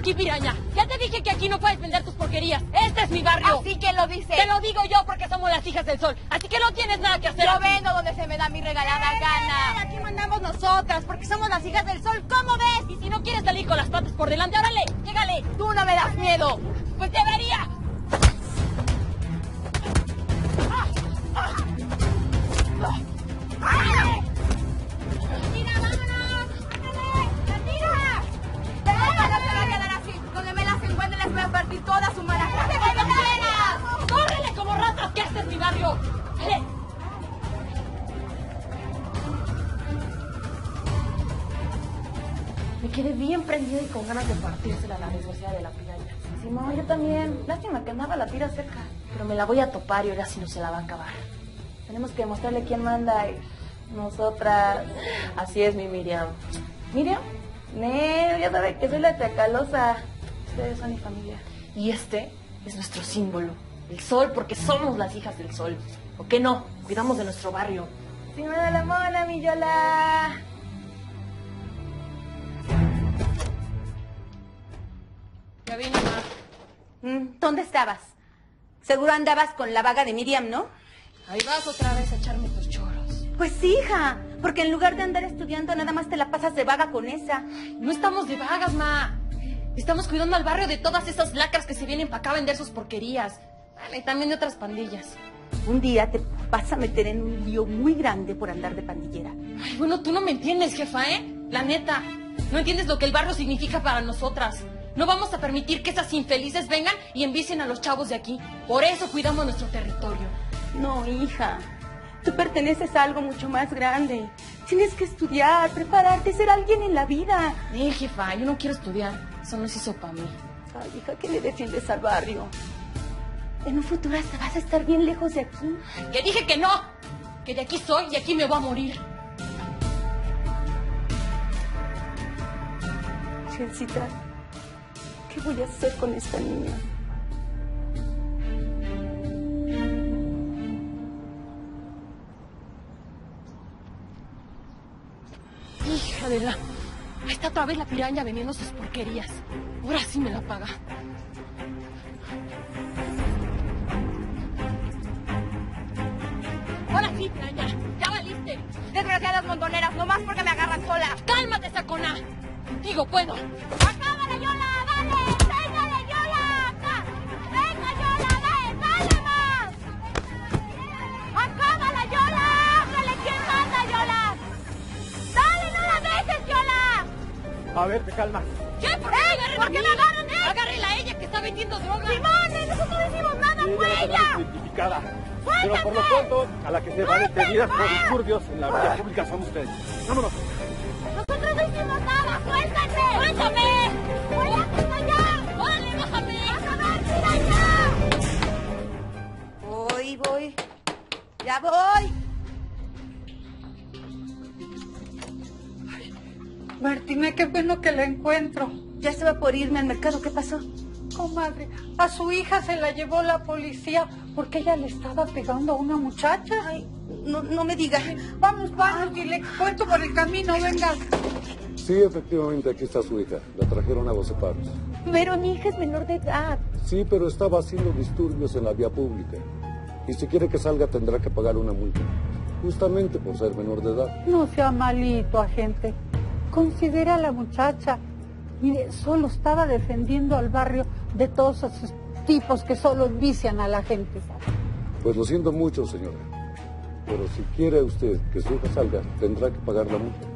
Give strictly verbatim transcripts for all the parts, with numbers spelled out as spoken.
aquí, piraña. Ya te dije que aquí no puedes vender tus porquerías. Este es mi barrio. Así que lo dice. Te lo digo yo porque somos las hijas del sol. Así que no tienes nada que hacer. Yo aquí. vendo donde se me da mi regalada ¡Eh! gana. Aquí mandamos nosotras porque somos las hijas del sol. ¿Cómo ves? Y si no quieres salir con las patas por delante, órale, llégale. Tú no me das miedo. Pues debería. ¡Ándale! ¡Tira, vámonos! ¡Ándale! ¡Tira! Esta no se va a quedar así. Donde me las encuentre les voy a partir toda su mala gente. ¡Córrele como ratas, que este es mi barrio! ¡Dale! Me quedé bien prendida y con ganas de partírsela a la desgraciada de la piraña. Sí, mamá, yo también. Lástima que andaba la tira cerca. Pero me la voy a topar y ahora sí no se la va a acabar. Tenemos que demostrarle quién manda y nosotras. Así es, mi Miriam. ¿Miriam? Nel, ya sabe que soy la chacalosa. Ustedes son mi familia. Y este es nuestro símbolo. El sol, porque somos las hijas del sol. ¿O qué no? Cuidamos de nuestro barrio. Sí, me da la mona, mi Yola. Ya vine, ma. ¿Dónde estabas? Seguro andabas con la vaga de Miriam, ¿no? Ahí vas otra vez a echarme tus choros. Pues sí, hija, porque en lugar de andar estudiando nada más te la pasas de vaga con esa. No estamos de vagas, ma. Estamos cuidando al barrio de todas esas lacras que se vienen para acá a vender sus porquerías. Vale, y también de otras pandillas. Un día te vas a meter en un lío muy grande por andar de pandillera. Ay, bueno, tú no me entiendes, jefa, ¿eh? La neta. No entiendes lo que el barrio significa para nosotras. No vamos a permitir que esas infelices vengan y envicien a los chavos de aquí. Por eso cuidamos nuestro territorio. No, hija. Tú perteneces a algo mucho más grande. Tienes que estudiar, prepararte, ser alguien en la vida. Eh, jefa, yo no quiero estudiar. Eso no se hizo para mí. Ay, hija, ¿qué le defiendes al barrio? En un futuro hasta vas a estar bien lejos de aquí. Que dije que no. Que de aquí soy y aquí me voy a morir. Chelcita, ¿qué voy a hacer con esta niña? Hija de la... Ahí está otra vez la piraña vendiendo sus porquerías. Ahora sí me la paga. Ahora sí, piraña. Ya valiste. Desgraciadas montoneras, nomás porque me agarran sola. ¡Cálmate, sacona! Contigo puedo. ¡Acábala, Yola! ¡Dale! ¡Véngale, Yola! ¡Acá! ¡Venga, Yola! ¡Dale! ¡Dale más! ¡Acábala, Yola! ¡Ándale! ¿Quién manda, Yola? ¡Dale, no la dejes, Yola! A ver, te calma. ¿Qué? ¿Por qué, ¡Eh! me agarran ¿Por a qué mí? me agarran, eh? Agárrela a ella que está vendiendo droga. ¡Simone! ¡Nosotros no hicimos nada! Sí, ¡Fue ya la ella! tenemos identificada. Pero por lo pronto, a la que se va detenidas por disturbios en la vía pública son ustedes. ¡Vámonos! ¡Nosotros no hicimos nada! ¡Suéltame! ¡Suéltame! ¡Suéltame ya! ¡Órale, bájame! ¡Vas a ver, ya! Voy, voy. ¡Ya voy! Martina, qué bueno que la encuentro. Ya se va por irme al mercado. ¿Qué pasó? Comadre, a su hija se la llevó la policía porque ella le estaba pegando a una muchacha. Ay, no, no me diga. Vamos, vamos, y le cuento por el camino, venga. Sí, efectivamente, aquí está su hija. La trajeron a Doce Paros. Pero mi hija es menor de edad. Sí, pero estaba haciendo disturbios en la vía pública. Y si quiere que salga, tendrá que pagar una multa. Justamente por ser menor de edad. No sea malito, agente. Considera a la muchacha. Mire, solo estaba defendiendo al barrio de todos esos tipos que solo envician a la gente. Pues lo siento mucho, señora. Pero si quiere usted que su hija salga, tendrá que pagar la multa.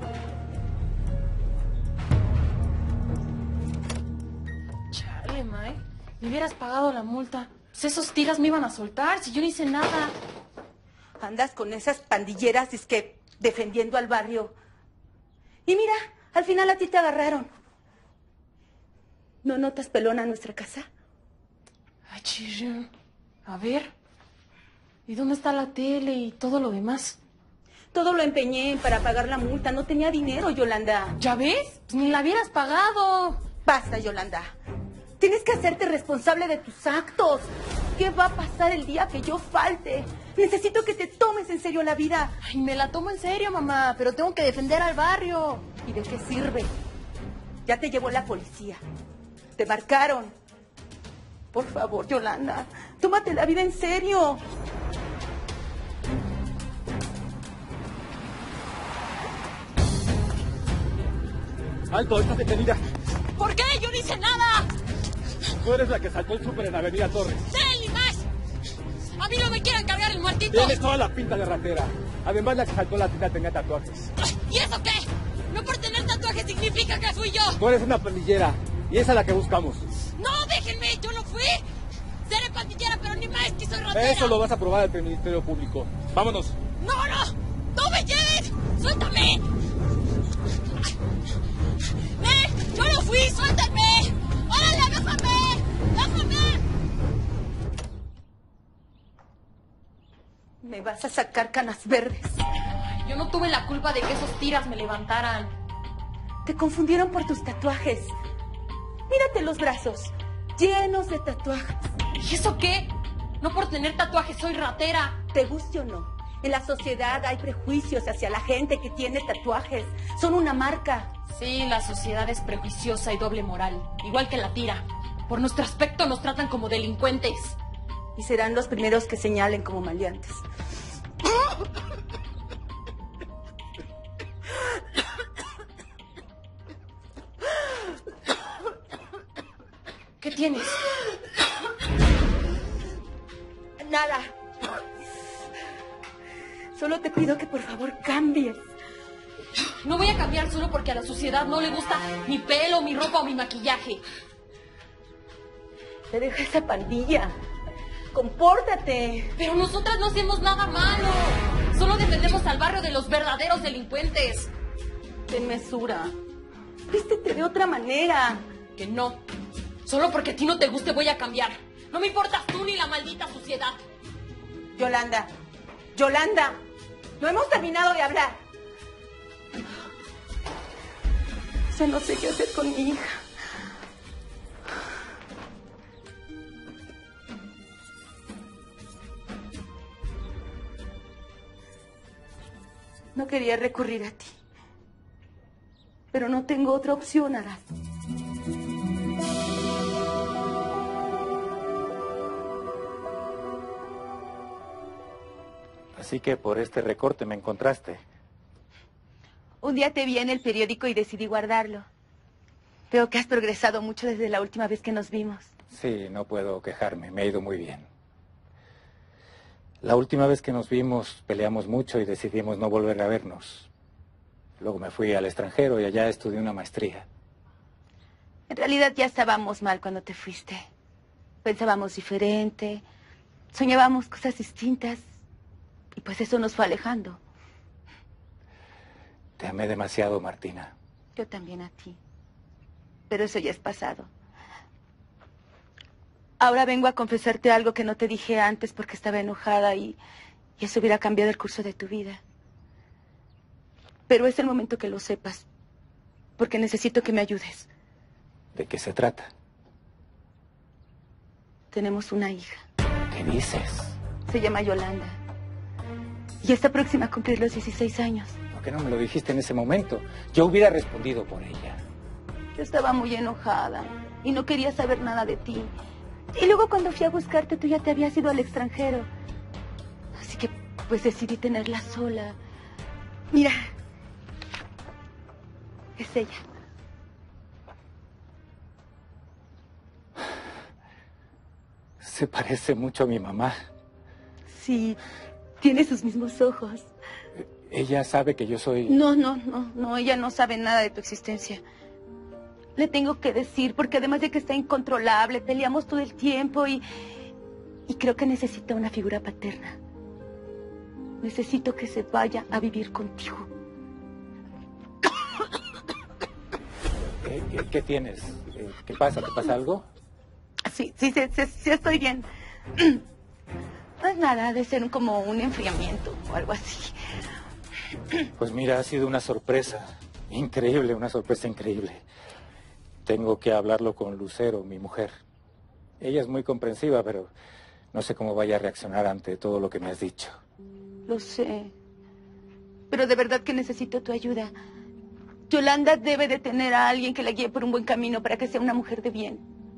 Chale, May. Me hubieras pagado la multa. Pues esos tiras me iban a soltar si yo no hice nada. Andas con esas pandilleras, es que defendiendo al barrio. Y mira, al final a ti te agarraron. ¿No notas pelona en nuestra casa? Ay, chirrión. A ver. ¿Y dónde está la tele y todo lo demás? Todo lo empeñé para pagar la multa. No tenía dinero, Yolanda. ¿Ya ves? Pues ni la hubieras pagado. Basta, Yolanda. Tienes que hacerte responsable de tus actos. ¿Qué va a pasar el día que yo falte? Necesito que te tomes en serio la vida. Ay, me la tomo en serio, mamá, pero tengo que defender al barrio. ¿Y de qué sirve? Ya te llevó la policía. Te marcaron. Por favor, Yolanda, tómate la vida en serio. ¡Alto! ¡Estás detenida! ¿Por qué? ¡Yo no hice nada! Tú eres la que saltó el súper en Avenida Torres. ¡Sí, y más! ¡A mí no me quieran cargar el muertito! Tienes toda la pinta de ratera. Además, la que saltó la tienda tenía tatuajes. ¿Y eso qué? No por tener tatuajes significa que fui yo. Tú eres una pandillera y esa es la que buscamos. ¡No, déjenme! ¡Yo no fui! Seré pandillera, pero ni más que soy ratera. Eso lo vas a probar ante el Ministerio Público. ¡Vámonos! ¡No, no! ¡No me lleven! ¡Suéltame! ¡Eh! ¡Yo no fui! ¡Suéltame! ¡Órale, déjame! ¡Déjame! Me vas a sacar canas verdes. Yo no tuve la culpa de que esos tiras me levantaran. Te confundieron por tus tatuajes. Mírate los brazos, llenos de tatuajes. ¿Y eso qué? No por tener tatuajes soy ratera. Te guste o no, en la sociedad hay prejuicios hacia la gente que tiene tatuajes. Son una marca. Sí, la sociedad es prejuiciosa y doble moral, igual que la tira. Por nuestro aspecto nos tratan como delincuentes. Y serán los primeros que señalen como maleantes. ¿Qué tienes? Nada. Solo te pido que por favor cambies. No voy a cambiar solo porque a la sociedad no le gusta mi pelo, mi ropa o mi maquillaje. Te deja esa pandilla. Compórtate. Pero nosotras no hacemos nada malo. Solo defendemos al barrio de los verdaderos delincuentes. Ten mesura. Vístete de otra manera. Que no. Solo porque a ti no te guste voy a cambiar. No me importas tú ni la maldita sociedad. Yolanda. Yolanda. No hemos terminado de hablar. Ya no sé qué hacer con mi hija. No quería recurrir a ti. Pero no tengo otra opción, Arad. Así que por este recorte me encontraste. Un día te vi en el periódico y decidí guardarlo. Veo que has progresado mucho desde la última vez que nos vimos. Sí, no puedo quejarme, me ha ido muy bien. La última vez que nos vimos peleamos mucho y decidimos no volver a vernos. Luego me fui al extranjero y allá estudié una maestría. En realidad ya estábamos mal cuando te fuiste. Pensábamos diferente, soñábamos cosas distintas y pues eso nos fue alejando. Te amé demasiado, Martina. Yo también a ti. Pero eso ya es pasado. Ahora vengo a confesarte algo que no te dije antes porque estaba enojada y, y eso hubiera cambiado el curso de tu vida. Pero es el momento que lo sepas, porque necesito que me ayudes. ¿De qué se trata? Tenemos una hija. ¿Qué dices? Se llama Yolanda. Y está próxima a cumplir los dieciséis años. ¿Por qué no me lo dijiste en ese momento? Yo hubiera respondido por ella. Yo estaba muy enojada y no quería saber nada de ti. Y luego cuando fui a buscarte, tú ya te habías ido al extranjero. Así que, pues, decidí tenerla sola. Mira. Es ella. Se parece mucho a mi mamá. Sí, tiene sus mismos ojos. Ella sabe que yo soy... No, no, no, no, ella no sabe nada de tu existencia. Le tengo que decir, porque además de que está incontrolable, peleamos todo el tiempo y... Y creo que necesita una figura paterna. Necesito que se vaya a vivir contigo. ¿Qué, qué, qué tienes? ¿Qué pasa? ¿Te pasa algo? Sí, sí, sí, sí, sí estoy bien. No es nada, ha de ser como un enfriamiento o algo así. Pues mira, ha sido una sorpresa. Increíble, una sorpresa increíble. Tengo que hablarlo con Lucero, mi mujer. Ella es muy comprensiva, pero no sé cómo vaya a reaccionar ante todo lo que me has dicho. Lo sé. Pero de verdad que necesito tu ayuda. Yolanda debe de tener a alguien que la guíe por un buen camino para que sea una mujer de bien.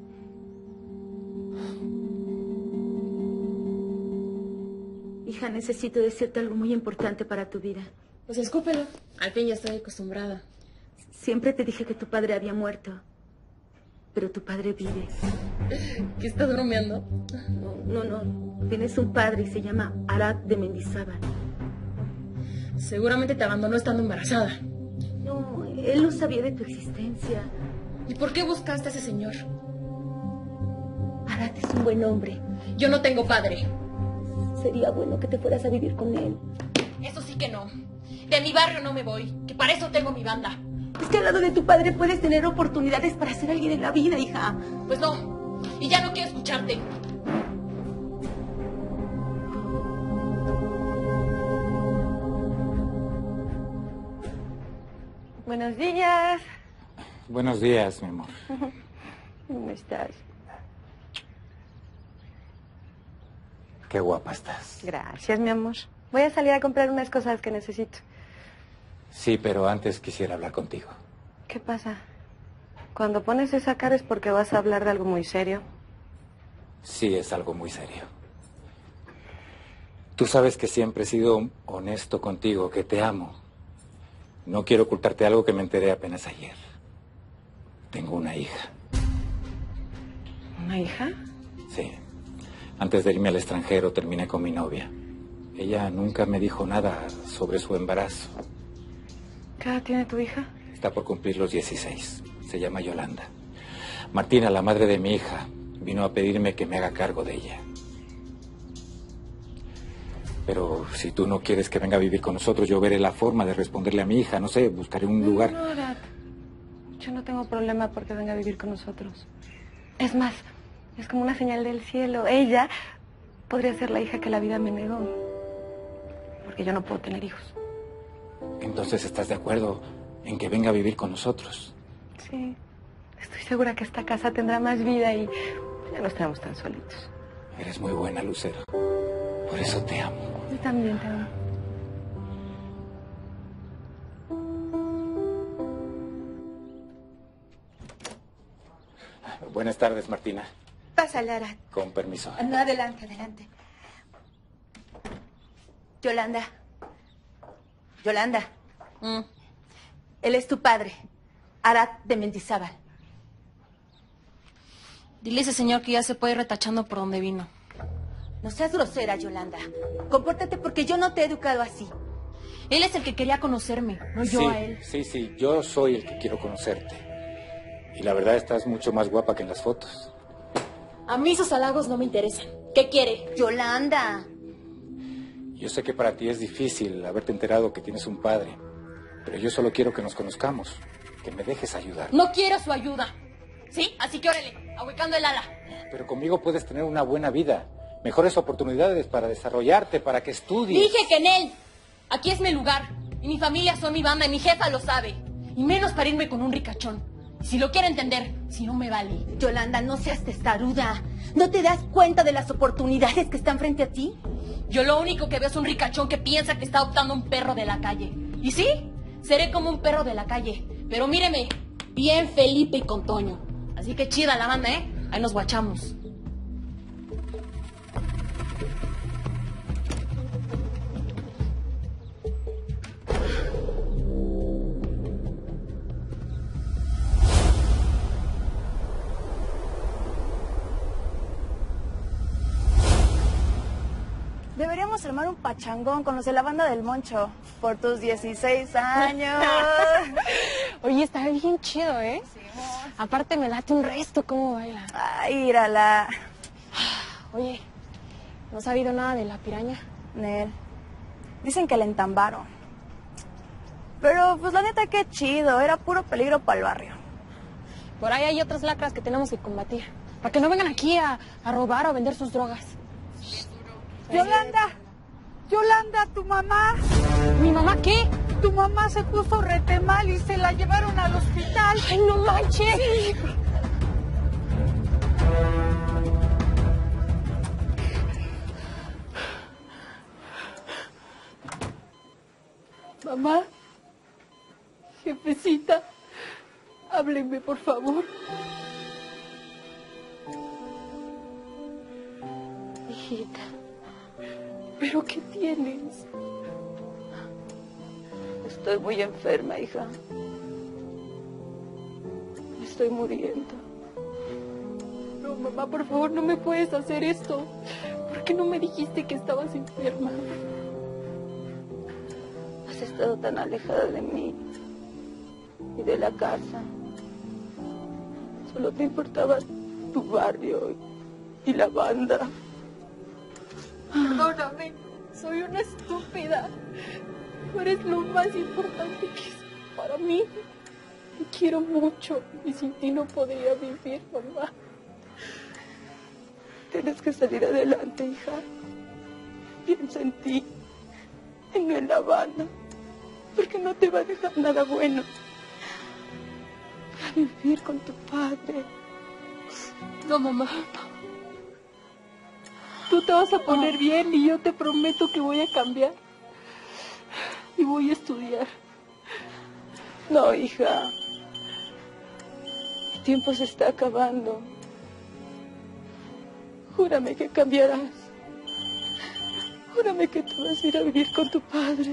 Hija, necesito decirte algo muy importante para tu vida. Pues escúpelo. Al fin ya estoy acostumbrada. Siempre te dije que tu padre había muerto. Pero tu padre vive. ¿Qué estás bromeando? No, no, no. Tienes un padre y se llama Arad de Mendizábal. Seguramente te abandonó estando embarazada. No, él no sabía de tu existencia. ¿Y por qué buscaste a ese señor? Arad es un buen hombre. Yo no tengo padre. Sería bueno que te fueras a vivir con él. Eso sí que no. De mi barrio no me voy, que para eso tengo mi banda. Es que al lado de tu padre puedes tener oportunidades para ser alguien en la vida, hija. Pues no, y ya no quiero escucharte. Buenos días. Buenos días, mi amor. ¿Cómo estás? Qué guapa estás. Gracias, mi amor. Voy a salir a comprar unas cosas que necesito. Sí, pero antes quisiera hablar contigo. ¿Qué pasa? Cuando pones esa cara es porque vas a hablar de algo muy serio. Sí, es algo muy serio. Tú sabes que siempre he sido honesto contigo, que te amo. No quiero ocultarte algo que me enteré apenas ayer. Tengo una hija. ¿Una hija? Sí. Antes de irme al extranjero terminé con mi novia. Ella nunca me dijo nada sobre su embarazo. ¿Qué edad tiene tu hija? Está por cumplir los dieciséis. Se llama Yolanda. Martina, la madre de mi hija, vino a pedirme que me haga cargo de ella. Pero si tú no quieres que venga a vivir con nosotros, yo veré la forma de responderle a mi hija. No sé, buscaré un lugar. No, no, Arad. Yo no tengo problema porque venga a vivir con nosotros. Es más, es como una señal del cielo. Ella podría ser la hija que la vida me negó. Porque yo no puedo tener hijos. Entonces, ¿estás de acuerdo en que venga a vivir con nosotros? Sí. Estoy segura que esta casa tendrá más vida y ya no estaremos tan solitos. Eres muy buena, Lucero. Por eso te amo. Yo también te amo. Buenas tardes, Martina. Pasa, Lara. Con permiso. No, adelante, adelante. Yolanda. Yolanda. Mm. Él es tu padre, Arad de Mendizábal. Dile a ese señor que ya se puede ir retachando por donde vino. No seas grosera, Yolanda. Compórtate porque yo no te he educado así. Él es el que quería conocerme, no yo sí, a él. Sí, sí, yo soy el que quiero conocerte. Y la verdad estás mucho más guapa que en las fotos. A mí esos halagos no me interesan. ¿Qué quiere? Yolanda. Yo sé que para ti es difícil haberte enterado que tienes un padre, pero yo solo quiero que nos conozcamos, que me dejes ayudar. No quiero su ayuda. ¿Sí? Así que órale, ahuecando el ala. Pero conmigo puedes tener una buena vida, mejores oportunidades para desarrollarte, para que estudies. Dije que en él. Aquí es mi lugar. Y mi familia son mi banda y mi jefa lo sabe. Y menos para irme con un ricachón. Y si lo quiere entender, si no me vale. Yolanda, no seas testaruda. ¿No te das cuenta de las oportunidades que están frente a ti? Yo lo único que veo es un ricachón que piensa que está adoptando un perro de la calle. ¿Y sí? Seré como un perro de la calle. Pero míreme, bien Felipe y con Toño. Así que chida la banda, ¿eh? Ahí nos guachamos. Deberíamos armar un pachangón con los de la banda del Moncho por tus dieciséis años. Oye, está bien chido, ¿eh? Sí, aparte me late un resto cómo baila. Ay, írala. Oye, ¿no has sabido nada de la piraña? Nel. Dicen que la entambaron. Pero, pues, la neta, qué chido. Era puro peligro para el barrio. Por ahí hay otras lacras que tenemos que combatir. Para que no vengan aquí a, a robar o a vender sus drogas. Yolanda, Yolanda, tu mamá. ¿Mi mamá qué? Tu mamá se puso rete mal y se la llevaron al hospital. ¡Ay, no manches! Sí. Mamá, jefecito. necesita. Háblenme, por favor. Hijita. ¿Pero qué tienes? Estoy muy enferma, hija. Me estoy muriendo. No, mamá, por favor, no me puedes hacer esto. ¿Por qué no me dijiste que estabas enferma? Has estado tan alejada de mí y de la casa. Solo te importaba tu barrio y la banda. Perdóname, soy una estúpida. Tú eres lo más importante que es para mí. Te quiero mucho y sin ti no podría vivir, mamá. Tienes que salir adelante, hija. Piensa en ti, en la banda, porque no te va a dejar nada bueno. Para vivir con tu padre. No, mamá. Tú te vas a poner bien y yo te prometo que voy a cambiar. Y voy a estudiar. No, hija. El tiempo se está acabando. Júrame que cambiarás. Júrame que te vas a ir a vivir con tu padre.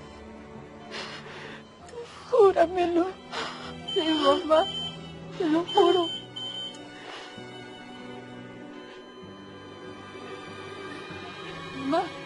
Júramelo. Sí, mamá. Te lo juro. Mamá.